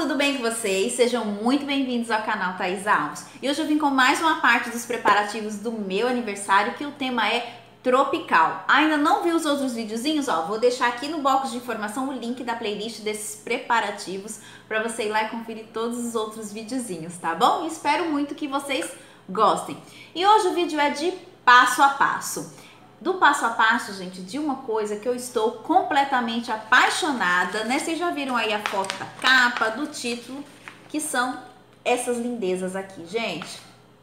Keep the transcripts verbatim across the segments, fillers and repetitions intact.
tudo bem com vocês? Sejam muito bem-vindos ao canal Thaís Alves. E hoje eu vim com mais uma parte dos preparativos do meu aniversário, que o tema é tropical. Ainda não viu os outros videozinhos? Ó, vou deixar aqui no box de informação o link da playlist desses preparativos para você ir lá e conferir todos os outros videozinhos, tá bom? E espero muito que vocês gostem. E hoje o vídeo é de passo a passo. Do passo a passo, gente, de uma coisa que eu estou completamente apaixonada, né? Vocês já viram aí a foto da capa, do título, que são essas lindezas aqui, gente.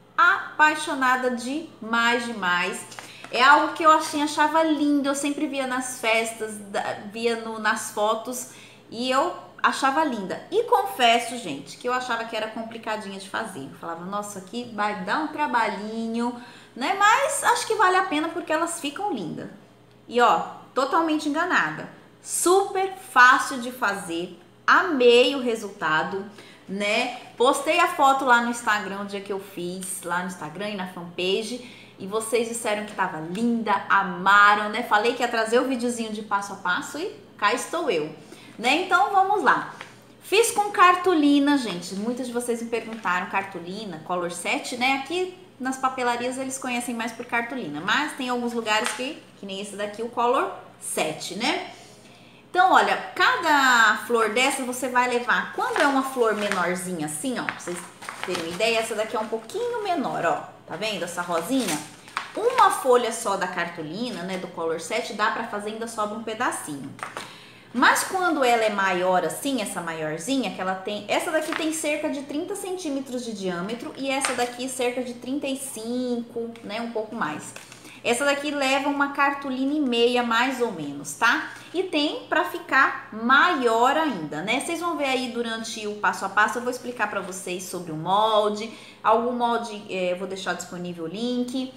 Apaixonada demais, demais. É algo que eu assim, achava lindo, eu sempre via nas festas, via no, nas fotos e eu achava linda. E confesso, gente, que eu achava que era complicadinha de fazer. Eu falava, nossa, aqui vai dar um trabalhinho, né? Mas acho que vale a pena porque elas ficam lindas. E ó, totalmente enganada. Super fácil de fazer. Amei o resultado, né? Postei a foto lá no Instagram o dia que eu fiz, lá no Instagram e na fanpage. E vocês disseram que tava linda, amaram, né? Falei que ia trazer o videozinho de passo a passo e cá estou eu, né? Então vamos lá. Fiz com cartolina, gente. Muitas de vocês me perguntaram cartolina, color set, né? Aqui nas papelarias eles conhecem mais por cartolina, mas tem alguns lugares que, que nem esse daqui, o color set, né? Então, olha, cada flor dessa você vai levar, quando é uma flor menorzinha assim, ó, pra vocês terem uma ideia, essa daqui é um pouquinho menor, ó, tá vendo essa rosinha? Uma folha só da cartolina, né, do color set, dá pra fazer, ainda sobra um pedacinho. Mas quando ela é maior assim, essa maiorzinha, que ela tem, essa daqui tem cerca de trinta centímetros de diâmetro e essa daqui cerca de trinta e cinco, né, um pouco mais. Essa daqui leva uma cartolina e meia, mais ou menos, tá? E tem pra ficar maior ainda, né? Vocês vão ver aí durante o passo a passo, eu vou explicar pra vocês sobre o molde. Algum molde, é, eu vou deixar disponível o link.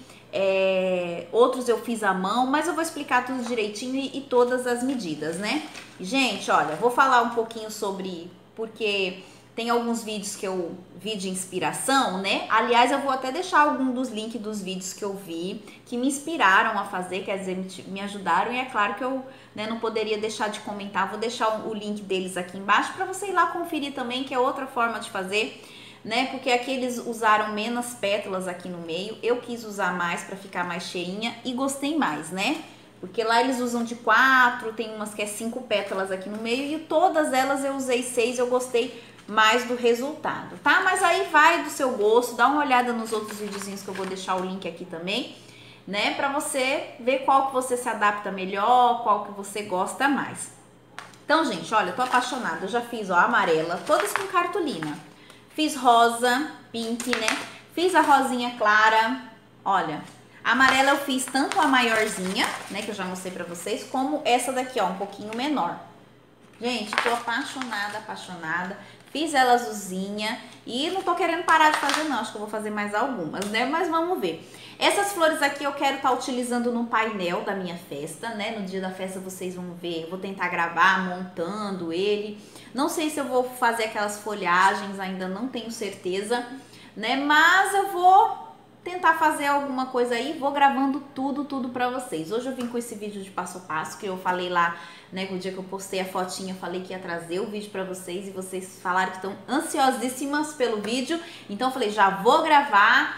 É, outros eu fiz à mão, mas eu vou explicar tudo direitinho e, e todas as medidas, né? Gente, olha, vou falar um pouquinho sobre, porque tem alguns vídeos que eu vi de inspiração, né? Aliás, eu vou até deixar algum dos links dos vídeos que eu vi, que me inspiraram a fazer, quer dizer, me ajudaram. E é claro que eu, né, não poderia deixar de comentar, vou deixar o link deles aqui embaixo para você ir lá conferir também, que é outra forma de fazer, né? Porque aqui eles usaram menos pétalas aqui no meio, eu quis usar mais para ficar mais cheinha e gostei mais, né? Porque lá eles usam de quatro, tem umas que é cinco pétalas aqui no meio e todas elas eu usei seis, eu gostei mais do resultado, tá? Mas aí vai do seu gosto, dá uma olhada nos outros videozinhos que eu vou deixar o link aqui também, né? Pra você ver qual que você se adapta melhor, qual que você gosta mais. Então, gente, olha, eu tô apaixonada, eu já fiz, ó, amarela, todas com cartolina. Fiz rosa, pink, né? Fiz a rosinha clara, olha. A amarela eu fiz tanto a maiorzinha, né, que eu já mostrei pra vocês, como essa daqui, ó, um pouquinho menor. Gente, tô apaixonada, apaixonada. Fiz ela azulzinha e não tô querendo parar de fazer não, acho que eu vou fazer mais algumas, né? Mas vamos ver. Essas flores aqui eu quero estar utilizando no painel da minha festa, né? No dia da festa vocês vão ver, eu vou tentar gravar montando ele. Não sei se eu vou fazer aquelas folhagens, ainda não tenho certeza, né? Mas eu vou tentar fazer alguma coisa aí, vou gravando tudo, tudo pra vocês. Hoje eu vim com esse vídeo de passo a passo, que eu falei lá, né, que o dia que eu postei a fotinha, eu falei que ia trazer o vídeo pra vocês, e vocês falaram que estão ansiosíssimas pelo vídeo, então eu falei, já vou gravar,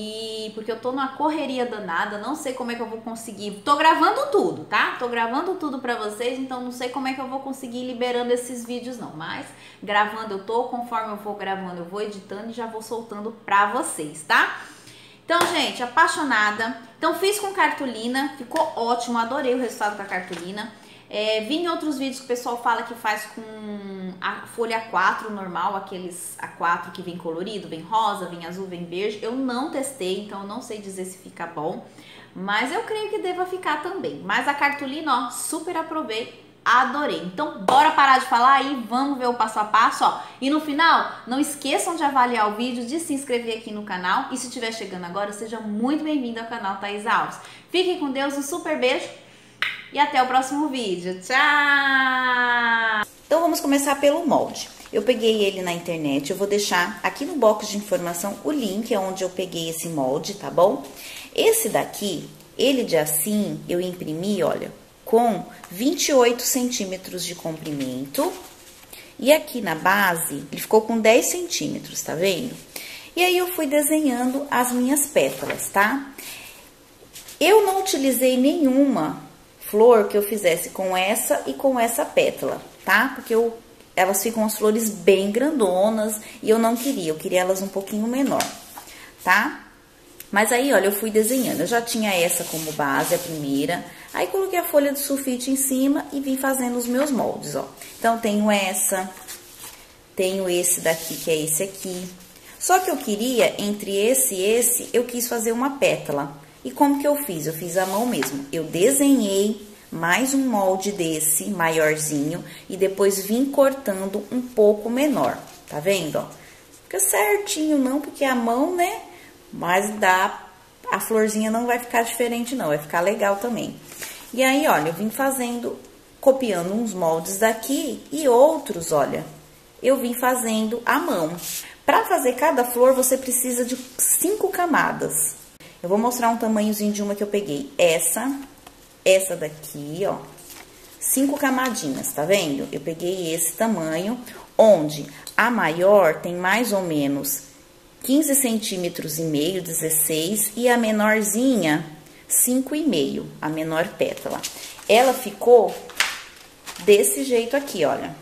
e porque eu tô numa correria danada, não sei como é que eu vou conseguir, tô gravando tudo, tá? Tô gravando tudo pra vocês, então não sei como é que eu vou conseguir ir liberando esses vídeos não, mas gravando eu tô, conforme eu vou gravando eu vou editando e já vou soltando pra vocês, tá? Então, gente, apaixonada. Então, fiz com cartolina, ficou ótimo, adorei o resultado com a cartolina. É, vi em outros vídeos que o pessoal fala que faz com a folha A quatro normal, aqueles A quatro que vem colorido, vem rosa, vem azul, vem verde. Eu não testei, então eu não sei dizer se fica bom, mas eu creio que deva ficar também. Mas a cartolina, ó, super aprovei. Adorei. Então, bora parar de falar aí, vamos ver o passo a passo, ó. E no final, não esqueçam de avaliar o vídeo, de se inscrever aqui no canal. E se estiver chegando agora, seja muito bem-vindo ao canal Thaís Alves. Fiquem com Deus, um super beijo e até o próximo vídeo. Tchau! Então, vamos começar pelo molde. Eu peguei ele na internet, eu vou deixar aqui no box de informação o link onde eu peguei esse molde, tá bom? Esse daqui, ele de assim, eu imprimi, olha, com vinte e oito centímetros de comprimento E aqui na base, ele ficou com dez centímetros, tá vendo? E aí, eu fui desenhando as minhas pétalas, tá? Eu não utilizei nenhuma flor que eu fizesse com essa e com essa pétala, tá? Porque eu, elas ficam as flores bem grandonas e eu não queria, eu queria elas um pouquinho menor, tá? Mas aí, olha, eu fui desenhando. Eu já tinha essa como base, a primeira. Aí, coloquei a folha de sulfite em cima e vim fazendo os meus moldes, ó. Então, tenho essa, tenho esse daqui, que é esse aqui. Só que eu queria, entre esse e esse, eu quis fazer uma pétala. E como que eu fiz? Eu fiz à mão mesmo. Eu desenhei mais um molde desse, maiorzinho, e depois vim cortando um pouco menor. Tá vendo, ó? Fica certinho, não, porque a mão, né? Mas dá, a florzinha não vai ficar diferente não, vai ficar legal também. E aí, olha, eu vim fazendo, copiando uns moldes daqui e outros, olha, eu vim fazendo à mão. Pra fazer cada flor, você precisa de cinco camadas. Eu vou mostrar um tamanhozinho de uma que eu peguei. Essa, essa daqui, ó, cinco camadinhas, tá vendo? Eu peguei esse tamanho, onde a maior tem mais ou menos quinze centímetros e meio, dezesseis, e a menorzinha, cinco e meio, a menor pétala. Ela ficou desse jeito aqui, olha.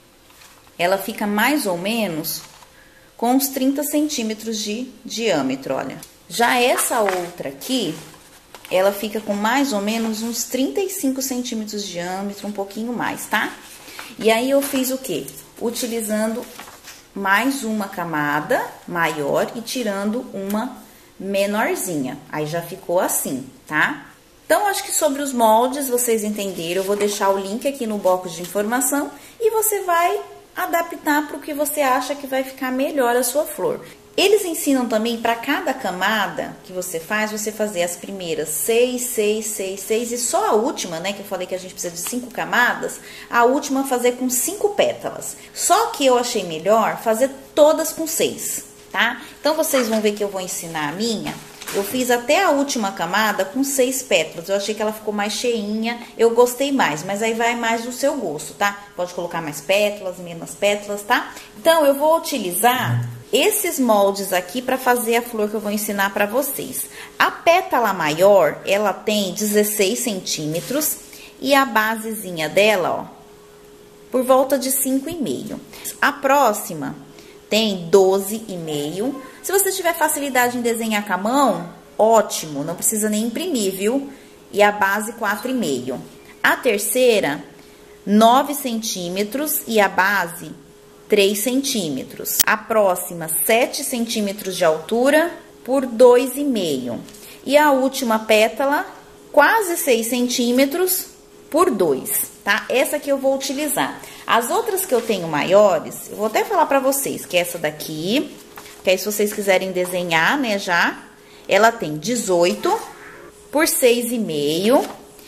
Ela fica mais ou menos com uns trinta centímetros de diâmetro, olha. Já essa outra aqui, ela fica com mais ou menos uns trinta e cinco centímetros de diâmetro, um pouquinho mais, tá? E aí, eu fiz o quê? Utilizando mais uma camada maior e tirando uma menorzinha. Aí, já ficou assim, tá? Então, acho que sobre os moldes, vocês entenderam. Eu vou deixar o link aqui no box de informação e você vai adaptar para o que você acha que vai ficar melhor a sua flor. Eles ensinam também para cada camada que você faz, você fazer as primeiras seis, seis, seis, seis e só a última, né, que eu falei que a gente precisa de cinco camadas, a última fazer com cinco pétalas. Só que eu achei melhor fazer todas com seis, tá? Então, vocês vão ver que eu vou ensinar a minha. Eu fiz até a última camada com seis pétalas. Eu achei que ela ficou mais cheinha, eu gostei mais, mas aí vai mais do seu gosto, tá? Pode colocar mais pétalas, menos pétalas, tá? Então, eu vou utilizar esses moldes aqui para fazer a flor que eu vou ensinar para vocês. A pétala maior, ela tem dezesseis centímetros e a basezinha dela, ó, por volta de cinco e meio. A próxima tem doze e meio. Se você tiver facilidade em desenhar com a mão, ótimo, não precisa nem imprimir, viu? E a base quatro e meio. A terceira, nove centímetros e a base três centímetros. A próxima, sete centímetros de altura por dois e meio. E a última pétala, quase seis centímetros por dois, tá? Essa que eu vou utilizar. As outras que eu tenho maiores, eu vou até falar pra vocês, que é essa daqui, que aí se vocês quiserem desenhar, né, já, ela tem dezoito por seis e meio.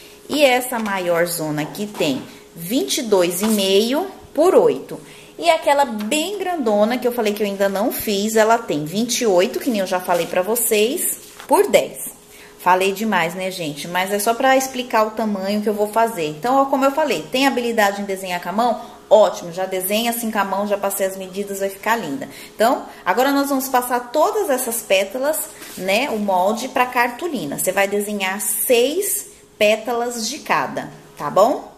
E essa maior zona aqui tem vinte e dois e meio por oito. E aquela bem grandona, que eu falei que eu ainda não fiz, ela tem vinte e oito, que nem eu já falei pra vocês, por dez. Falei demais, né, gente? Mas é só pra explicar o tamanho que eu vou fazer. Então, ó, como eu falei, tem habilidade em desenhar com a mão? Ótimo, já desenha assim com a mão, já passei as medidas, vai ficar linda. Então, agora nós vamos passar todas essas pétalas, né, o molde pra cartolina. Você vai desenhar seis pétalas de cada, tá bom?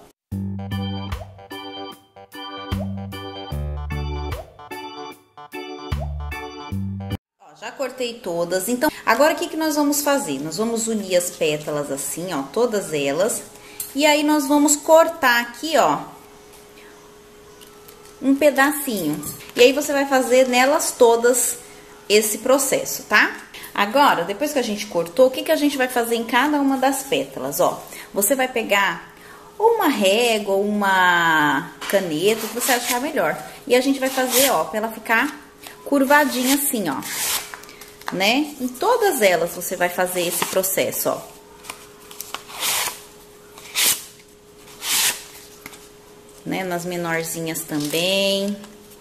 Já cortei todas, então, agora o que que nós vamos fazer? Nós vamos unir as pétalas assim, ó, todas elas, e aí nós vamos cortar aqui, ó, um pedacinho. E aí você vai fazer nelas todas esse processo, tá? Agora, depois que a gente cortou, o que que a gente vai fazer em cada uma das pétalas, ó? Você vai pegar ou uma régua, ou uma caneta, o que você achar melhor. E a gente vai fazer, ó, pra ela ficar curvadinha assim, ó. Né? Em todas elas você vai fazer esse processo, ó. Né? Nas menorzinhas também.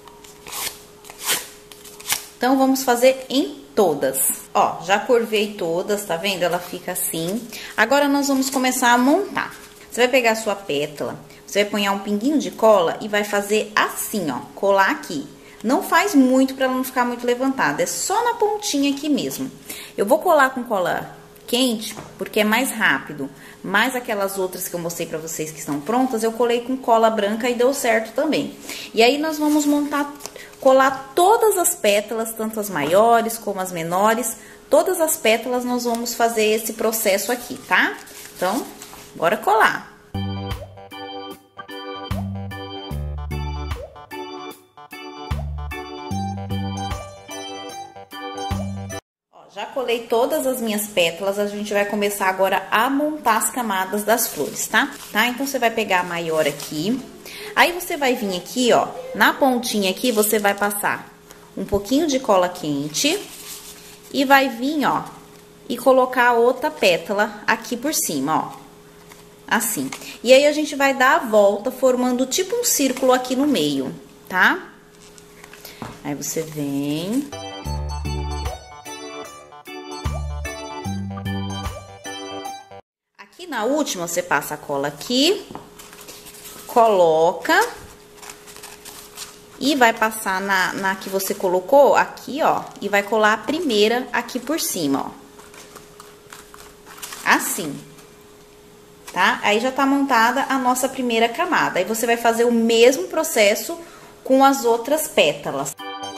Então, vamos fazer em todas. Ó, já curvei todas, tá vendo? Ela fica assim. Agora, nós vamos começar a montar. Você vai pegar a sua pétala, Você vai apanhar um pinguinho de cola e vai fazer assim, ó, colar aqui. Não faz muito para ela não ficar muito levantada, é só na pontinha aqui mesmo. Eu vou colar com cola quente porque é mais rápido, mas aquelas outras que eu mostrei para vocês que estão prontas, eu colei com cola branca e deu certo também. E aí nós vamos montar, colar todas as pétalas, tanto as maiores como as menores, todas as pétalas nós vamos fazer esse processo aqui, tá? Então, bora colar. Já colei todas as minhas pétalas, a gente vai começar agora a montar as camadas das flores, tá? Tá? Então, você vai pegar a maior aqui, aí você vai vir aqui, ó, na pontinha aqui, você vai passar um pouquinho de cola quente e vai vir, ó, e colocar a outra pétala aqui por cima, ó, assim. E aí, a gente vai dar a volta, formando tipo um círculo aqui no meio, tá? Aí, você vem... Aqui na última, você passa a cola aqui, coloca e vai passar na, na que você colocou aqui, ó, e vai colar a primeira aqui por cima, ó. Assim, tá? Aí já tá montada a nossa primeira camada. Aí você vai fazer o mesmo processo com as outras pétalas.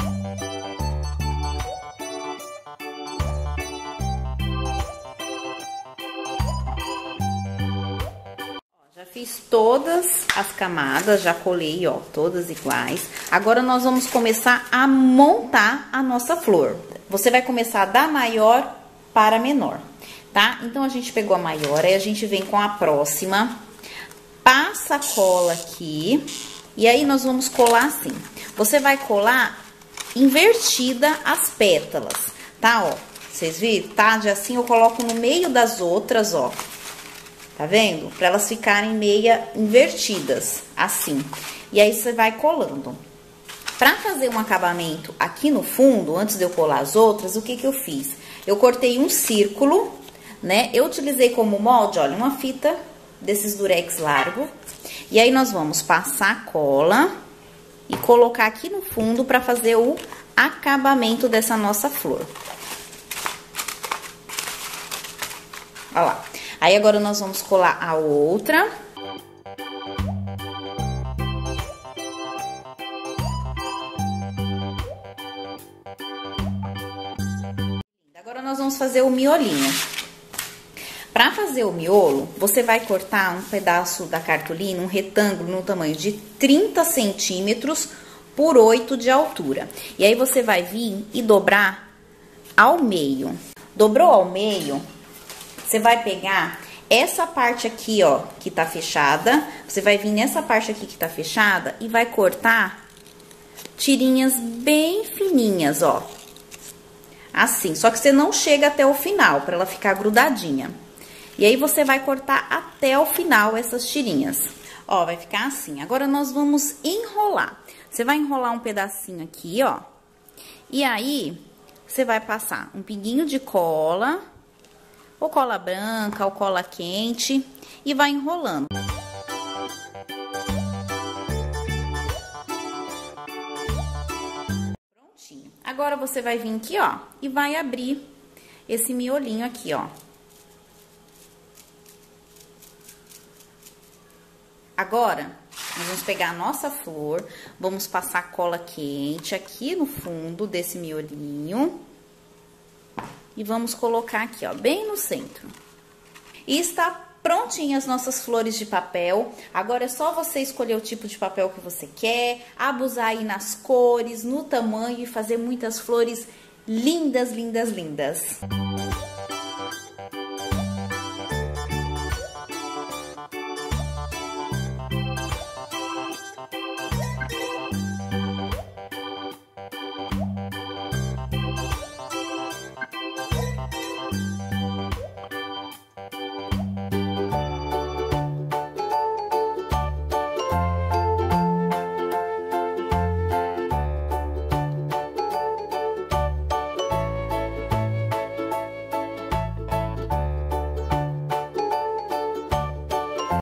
Fiz todas as camadas, já colei, ó, todas iguais. Agora, nós vamos começar a montar a nossa flor. Você vai começar da maior para a menor, tá? Então, a gente pegou a maior, aí a gente vem com a próxima, passa a cola aqui, e aí nós vamos colar assim. Você vai colar invertida as pétalas, tá? Ó, vocês viram? Tá? De assim, eu coloco no meio das outras, ó. Tá vendo? Pra elas ficarem meia invertidas, assim. E aí, você vai colando. Pra fazer um acabamento aqui no fundo, antes de eu colar as outras, o que que eu fiz? Eu cortei um círculo, né? Eu utilizei como molde, olha, uma fita desses durex largo. E aí, nós vamos passar a cola e colocar aqui no fundo pra fazer o acabamento dessa nossa flor. Olha lá. Aí, agora, nós vamos colar a outra. Agora, nós vamos fazer o miolinho. Pra fazer o miolo, você vai cortar um pedaço da cartolina, um retângulo no tamanho de trinta centímetros por oito de altura. E aí, você vai vir e dobrar ao meio. Dobrou ao meio... Você vai pegar essa parte aqui, ó, que tá fechada. Você vai vir nessa parte aqui que tá fechada e vai cortar tirinhas bem fininhas, ó. Assim, só que você não chega até o final, pra ela ficar grudadinha. E aí, você vai cortar até o final essas tirinhas. Ó, vai ficar assim. Agora, nós vamos enrolar. Você vai enrolar um pedacinho aqui, ó. E aí, você vai passar um pinguinho de cola... ou cola branca, ou cola quente, e vai enrolando. Prontinho. Agora, você vai vir aqui, ó, e vai abrir esse miolinho aqui, ó. Agora, nós vamos pegar a nossa flor, vamos passar cola quente aqui no fundo desse miolinho. E vamos colocar aqui, ó, bem no centro. E está prontinha as nossas flores de papel. Agora é só você escolher o tipo de papel que você quer, abusar aí nas cores, no tamanho e fazer muitas flores lindas, lindas, lindas.